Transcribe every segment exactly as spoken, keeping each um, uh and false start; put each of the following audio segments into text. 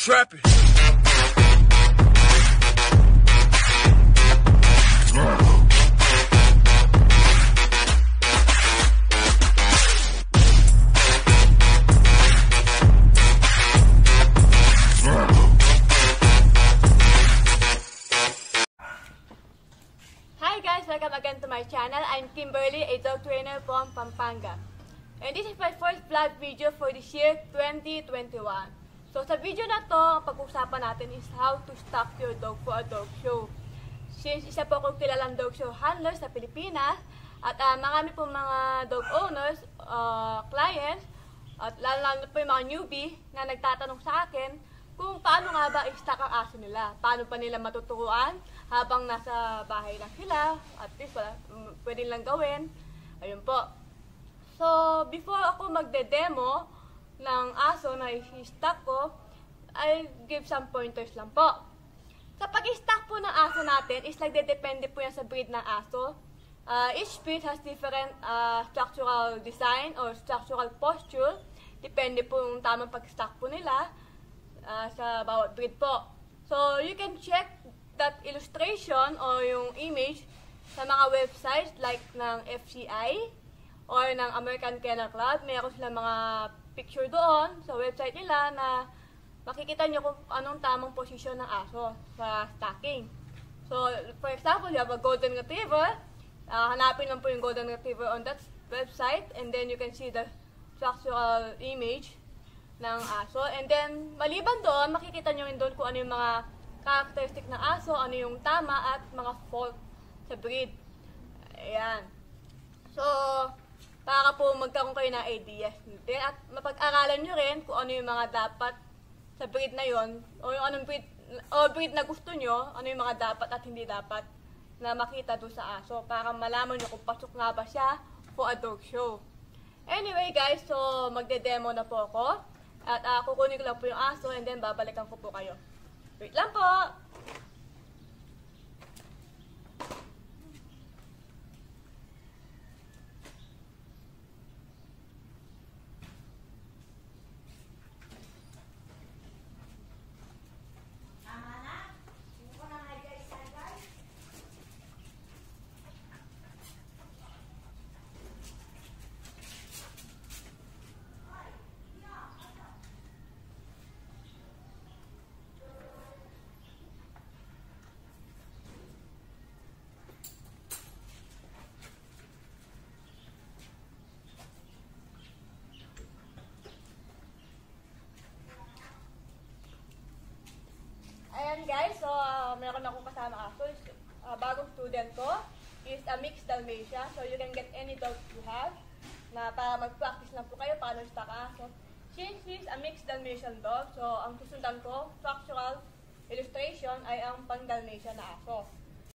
trapping. Hi guys, welcome again to my channel. I'm Kimberly, a dog trainer from Pampanga. And this is my first vlog video for this year, twenty twenty-one. So sa video na to, ang pag-usapan natin is how to stock your dog for a dog show. Since isa po akong kilalang dog show handler sa Pilipinas, at uh, marami po mga dog owners, uh, clients, at lalo-lalo po yung mga newbie na nagtatanong sa akin kung paano nga ba i-stock ang aso nila. Paano pa nila matuturuan habang nasa bahay lang sila, at least wala, pwede lang gawin. Ayun po. So, before ako magde-demo ng aso na i-stock ko, I'll give some pointers lang po. Sa pag-stock po ng aso natin, is nagde-depende po yan sa breed ng aso. Uh, each breed has different uh, structural design or structural posture. Depende po yung tamang pag-stock po nila uh, sa bawat breed po. So, you can check that illustration or yung image sa mga websites like ng F C I or ng American Kennel Club. Mayroon silang mga picture doon sa website nila na makikita nyo kung anong tamang posisyon ng aso sa stocking. So, for example, you have a Golden Retriever. Uh, hanapin lang po yung Golden Retriever on that website and then you can see the structural image ng aso. And then, maliban doon, makikita nyo rin doon kung ano yung mga characteristic ng aso, ano yung tama at mga fault sa breed. Ayan. So, para po magkaroon kayo ng ideas. Then, at mapag-aralan nyo rin kung ano yung mga dapat sa breed na yon o yung anong breed, o breed na gusto nyo, ano yung mga dapat at hindi dapat na makita doon sa aso para malaman nyo kung pasok nga ba siya for a dog show. Anyway guys, so magde-demo na po ako at uh, kukunin ko lang po yung aso and then babalikan ko po kayo. Wait lang po! Ayan guys, so uh, meron akong kasama aso. Uh, bagong student ko is a mixed Dalmatian. So you can get any dog you have na para mag-practice lang po kayo paano stock aso. Since he's a mixed Dalmatian dog, so ang susundan ko, structural illustration ay ang pang-Dalmatian na aso.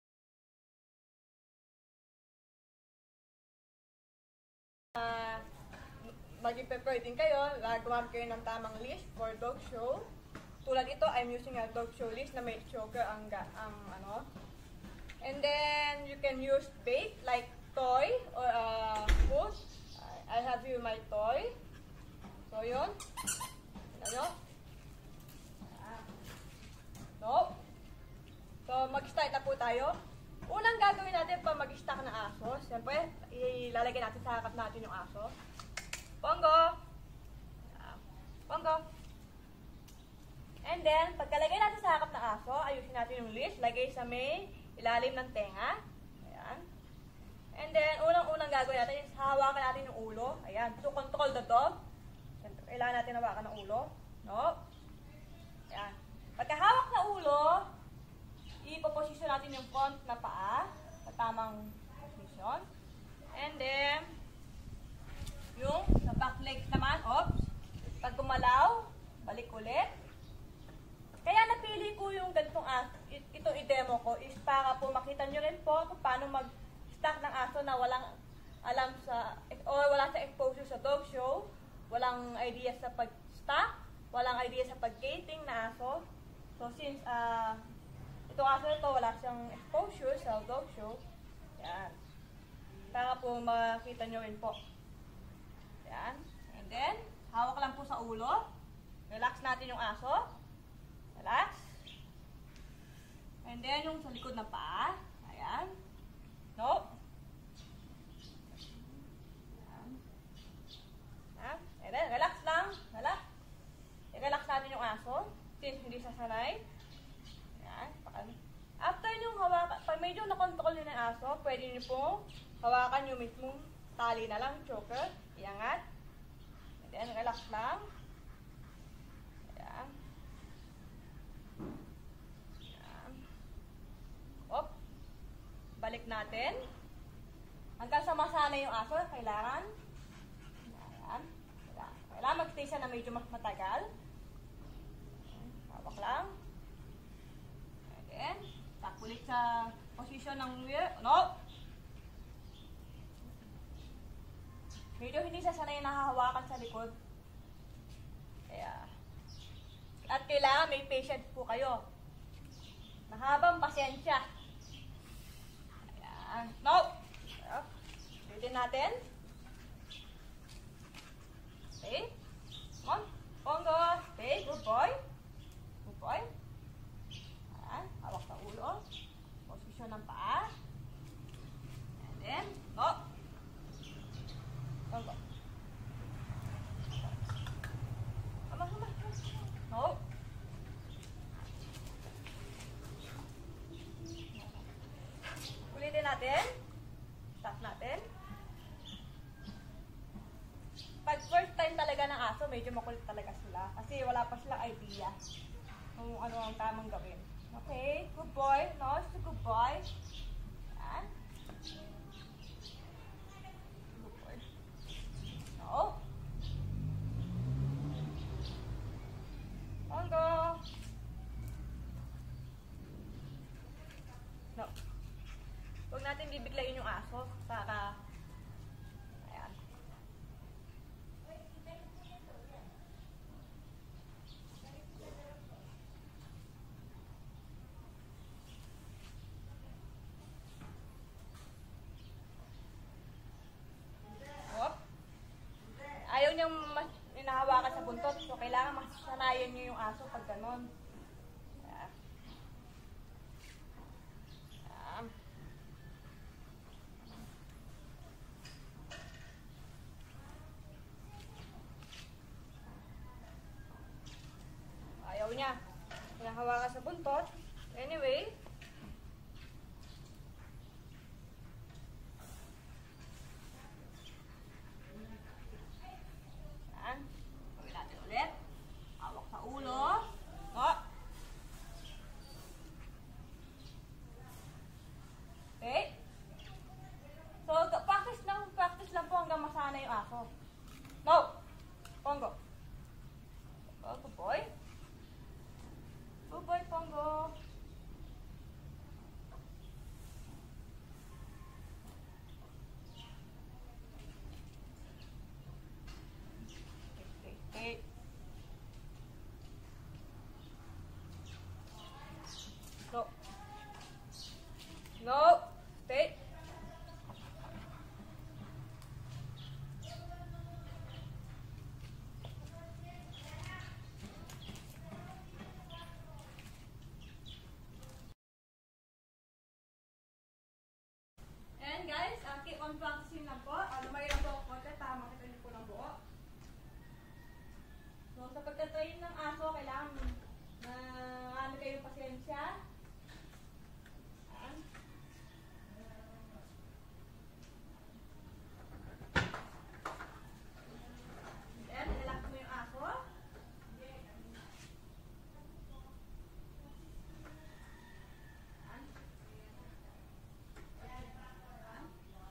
Uh, Mag-prepare din kayo, gagawin kayo ng tamang list for dog show. Tulad ito, I'm using a dog show list na may choker ang, ang ano. And then, you can use bait like toy or uh, food. I have here my toy. So, yun. Ano? No. So, mag-start na po tayo. Unang gagawin natin pa mag-stock ng aso. Siyempre, ilalagay natin sa harap natin yung aso. Pongo! Pongo! And then, pagkalagay natin sa harap ng aso, ayusin natin yung leash, lagay sa may ilalim ng tenga. Ayan. And then, unang-unang gagawin natin is hawakan natin yung ulo. Ayan. To control the dog. Kailangan natin hawakan ng ulo. No? Ayan. Pagkahawak na ulo, ipoposisyon natin yung front na paa sa tamang position. And then, yung sa back legs naman, oops. Pag gumalaw, balik ulit. Kaya napili ko yung ganitong aso, ito i-demo ko is para po makita nyo rin po kung paano mag-stock ng aso na walang alam sa, o wala sa exposure sa dog show, walang idea sa pag-stock, walang idea sa pag-gating na aso. So since uh, itong aso nito wala siyang exposure sa dog show, yan. Para po makita nyo rin po. Yan. And then, hawak lang po sa ulo. Relax natin yung aso. Relax. And then, yung sa likod ng paa. Ayan. No. Ayan. Ayan. And then, relax lang. Relax. I-relax natin yung aso. Since hindi sasanay. Ayan. After yung hawakan, pag medyo nakontrol nyo ng aso, pwede nyo pong hawakan yung mismong tali na lang, choker. Iangat. And then, relax lang. Ayan. Ayan. Op. Balik natin. Hanggang sa masanay yung aso, kailangan. Ayan. Kailangan mag-stay siya na medyo mas matagal. Hawak lang. And then, tap ulit sa posisyon ng wheel. No! Medyo hindi siya sanay nahahawakan sa likod. Kaya, at kailangan may patience po kayo. Mahabang pasensya. Ayan. No! Ulitin natin. Okay. Come on. Pongo. Okay. Good boy. Good boy. Ayan. Hawak sa ulo. Posisyon ng paa. And then, no. Pongo. Come on, come on. No. Ulitin natin. Stop natin. Pag first time talaga ng aso, medyo makulit talaga sila. Kasi wala pa silang idea kung ano ang tamang gawin. Okay, good boy. No, it's a good boy. Yan. Good boy. No. Pongo. No. Huwag natin bibiglayin yung aso para ayan. Hop. Ayaw niyang mas inahawakan sa buntot, so kailangan masanayan niyo yung aso pag ganon. Ayan. Ayan. Ayaw niya. Hinahawakan sa buntot. Anyway. Yan. Gawin natin ulit. Hawak sa ulo. O. Okay. So, practice lang, practice lang po hanggang masana yung aso. No. Pongo. Oh, good boy. Good boy, Pongo. Okay, okay. No. No. Stay. And guys, uh, keep on practicing lang po. Uh, lumari lang po ako konti para makita niyo po ng buo. So, sa pagtatrain ng aso, kailangan na uh, ano kayo pasensya. Ayan. Then, relax mo yung aso. Ayan.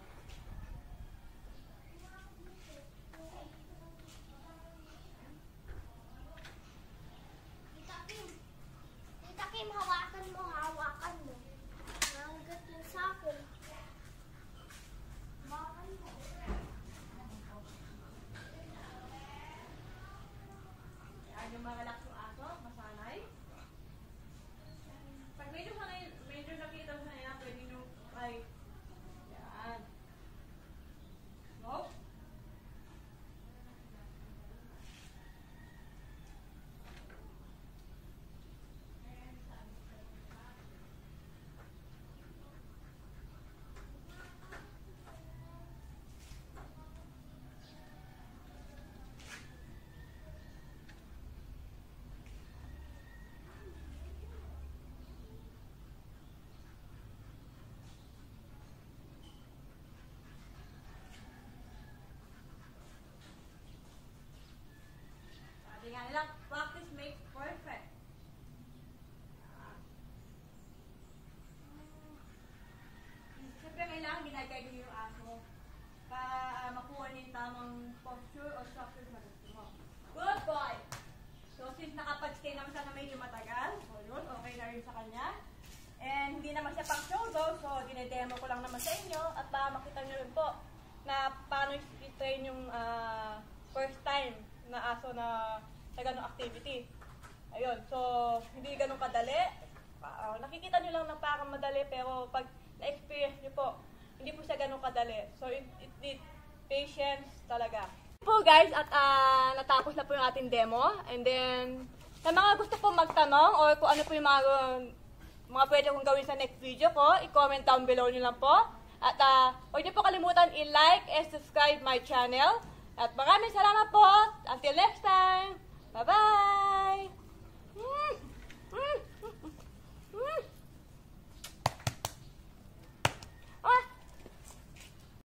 medyo matagal. So yun, okay na rin sa kanya. And hindi naman siya pang show dog, so dinedemo ko lang naman sa inyo. At para makita nyo rin po na paano i-train yung uh, first time na aso na sa ganong activity. Ayun, so hindi ganun kadali. Uh, nakikita nyo lang na parang madali, pero pag na-experience nyo po, hindi po siya ganun kadali. So it, it need patience talaga. Po guys, at uh, natapos na po yung ating demo. And then, sa mga gusto po magtanong or kung ano po yung mga, mga pwede kong gawin sa next video ko, i-comment down below nyo lang po. At uh, huwag nyo po kalimutan i-like and subscribe my channel. At maraming salamat po. Until